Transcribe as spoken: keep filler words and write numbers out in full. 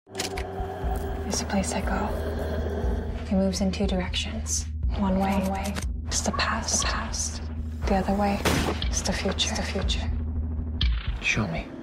It's a place I go. It moves in two directions. One way, One way is the past. The past. The other way is the future. The future. Show me.